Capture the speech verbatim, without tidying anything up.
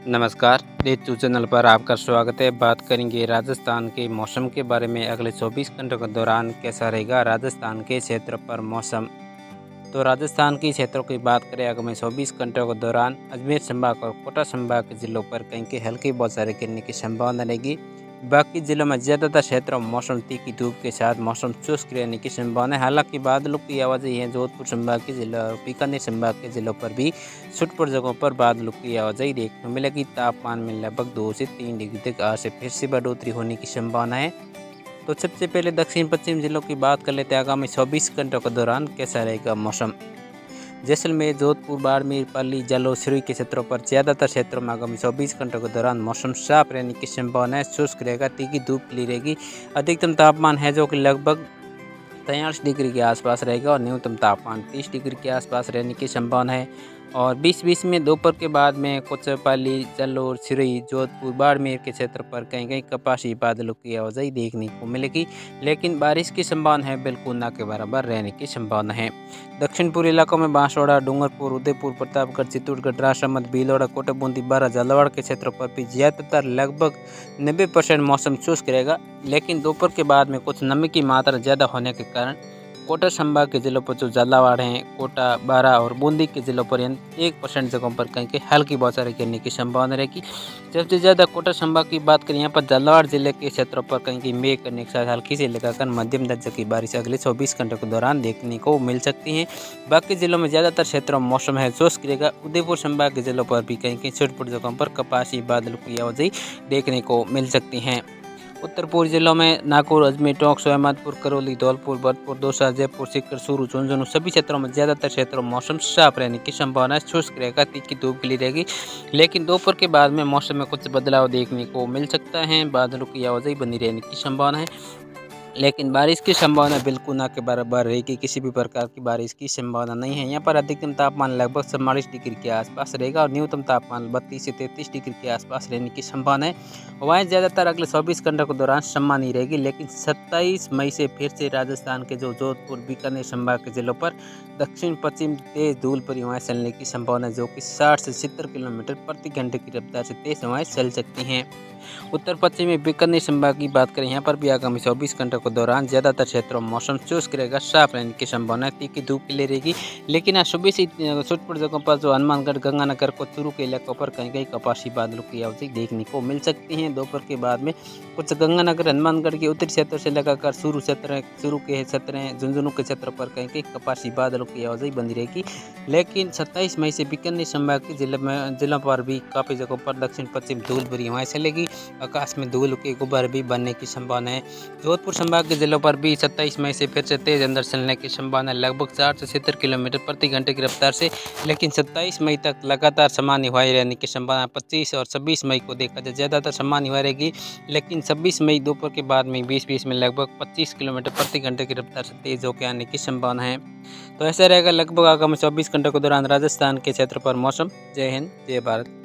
नमस्कार, ऋतु चैनल पर आपका स्वागत है। बात करेंगे राजस्थान के मौसम के बारे में। अगले चौबीस घंटों के दौरान कैसा रहेगा राजस्थान के क्षेत्र पर मौसम। तो राजस्थान के क्षेत्रों की बात करें आगामी चौबीस घंटों के दौरान अजमेर संभाग और कोटा संभाग के जिलों पर कहीं कहीं हल्की बौछारें गिरने की संभावना रहेगी। बाकी जिलों में ज़्यादातर क्षेत्रों में मौसम तीखी धूप के साथ मौसम शुष्क रहने की संभावना है। हालांकि बादलों की आवाज़ें हैं जोधपुर संभाग के जिलों और बीकानेर संभाग के जिलों पर भी छुटपुट जगहों पर बादलों की आवाजाही देखने को मिलेगी। तापमान में लगभग दो से तीन डिग्री तक आज से फिर से बढ़ोतरी होने की संभावना है। तो सबसे पहले दक्षिण पश्चिम जिलों की बात कर लेते हैं आगामी चौबीस घंटों के दौरान कैसा रहेगा मौसम। जैसलमेर, जोधपुर, बाड़मेर, पाली, जालौर, सिरोही के क्षेत्रों पर ज़्यादातर क्षेत्रों में आगामी चौबीस घंटों के दौरान मौसम साफ रहने की संभावना है। शुष्क रहेगा, तीखी धूप खिली रहेगी। अधिकतम तापमान है जो कि लगभग तैंतालीस डिग्री के आसपास रहेगा और न्यूनतम तापमान तीस डिग्री के आसपास रहने की संभावना है। और बीस बीस में दोपहर के बाद में कुछ पाली, जालौर, सिरोही, जोधपुर, बाड़मेर के क्षेत्र पर कहीं कहीं कपासी बादलों की आवाजाही देखने को मिलेगी, लेकिन बारिश की संभावना है बिल्कुल ना के बराबर रहने की संभावना है। दक्षिण पूर्वी इलाकों में बांसवाड़ा, डूंगरपुर, उदयपुर, प्रतापगढ़, चित्तौड़गढ़, राजसमंद, भीलवाड़ा, कोटा, बूंदी, बारा, झालावाड़ के क्षेत्रों पर भी ज़्यादातर लगभग नब्बे परसेंट मौसम शुष्क रहेगा, लेकिन दोपहर के बाद में कुछ नमी की मात्रा ज़्यादा होने के कारण कोटा संभाग के जिलों पर जो झालावाड़ हैं, कोटा, बारा और बूंदी के जिलों पर एक परसेंट जगहों पर कहीं कहीं हल्की बौछारें गिरने की संभावना रहेगी। सबसे ज़्यादा कोटा संभाग की बात करें, यहाँ पर झालावाड़ जिले के क्षेत्रों पर कहीं कहीं मेघ करने के साथ हल्की से लगाकर मध्यम दर्जे की बारिश अगले चौबीस घंटों के दौरान देखने को मिल सकती है। बाकी जिलों में ज़्यादातर क्षेत्रों में मौसम है शुष्क रहेगा। उदयपुर संभाग के जिलों पर भी कहीं कहीं छोटे जगहों पर कपासी बादलों की आवाजाही देखने को मिल सकती हैं। उत्तर पूर्वी जिलों में नागौर, अजमेर, टोंक, सोहमतपुर, करौली, धौलपुर, भरतपुर, दौसा, जयपुर, सीकर, चूरू, झुंझुनू सभी क्षेत्रों में ज़्यादातर क्षेत्रों में मौसम साफ रहने की संभावना है। शुष्क रहेगा, तीखी धूप खिली रहेगी, लेकिन दोपहर के बाद में मौसम में कुछ बदलाव देखने को मिल सकता है। बादलों की आवाजाही बनी रहने की संभावना है, लेकिन बारिश की संभावना बिल्कुल ना के बराबर रहेगी। किसी भी प्रकार की बारिश की संभावना नहीं है। यहाँ पर अधिकतम तापमान लगभग चौवालीस डिग्री के आसपास रहेगा और न्यूनतम तापमान बत्तीस से तैंतीस डिग्री के आसपास रहने की संभावना है। हवाएं ज़्यादातर अगले चौबीस घंटों के दौरान सामान्य रहेगी, लेकिन सत्ताईस मई से फिर से राजस्थान के जो जोधपुर, बीकानेर संभाग के जिलों पर दक्षिण पश्चिम तेज धूल भरी हवाएं चलने की संभावना जो कि साठ से सत्तर किलोमीटर प्रति घंटे की रफ्तार से तेज हवाएं चल सकती हैं। उत्तर पश्चिमी बीकानेर संभाग की बात करें, यहाँ पर भी आगामी चौबीस घंटों के दौरान ज़्यादातर क्षेत्रों में मौसम शुष्क रहेगा, साफ रहने की संभावना तीखी धूप खिली रहेगी, लेकिन आज सुबह से छुटपुट जगहों पर जो हनुमानगढ़, गंगानगर को चूरू के इलाकों पर कहीं कहीं कपासी बादलों की आवाजाही देखने को मिल सकती हैं। दोपहर के बाद में कुछ गंगानगर, हनुमानगढ़ के उत्तरी क्षेत्र से लगाकर चूरू क्षेत्र चूरू के क्षेत्र हैं, झुंझुनू के क्षेत्र पर कहीं कहीं कपासी बादलों की आवाजाही बनी रहेगी, लेकिन सत्ताईस मई से बीकानेर संभाग के जिले में जिलों पर भी काफ़ी जगहों पर दक्षिण पश्चिम धूल भरी हवाएं चलेगी। आकाश में धूल के गुब्बारे भी बनने की संभावना है। जोधपुर संभाग के जिलों पर भी सत्ताईस मई से फिर से तेज अंदर चलने की संभावना लगभग साठ से सत्तर किलोमीटर प्रति घंटे की रफ्तार से, लेकिन सत्ताईस मई तक लगातार सामान्य हवाएं रहने की संभावना। पच्चीस और छब्बीस मई को देखा जाए ज़्यादातर सामान्य हवा रहेगी, लेकिन छब्बीस मई दोपहर के बाद में बीस बीस में लगभग पच्चीस किलोमीटर प्रति घंटे की रफ्तार से तेज होकर आने की संभावना है। तो ऐसा रहेगा लगभग आगामी चौबीस घंटों के दौरान राजस्थान के क्षेत्र पर मौसम। जय हिंद, जय भारत।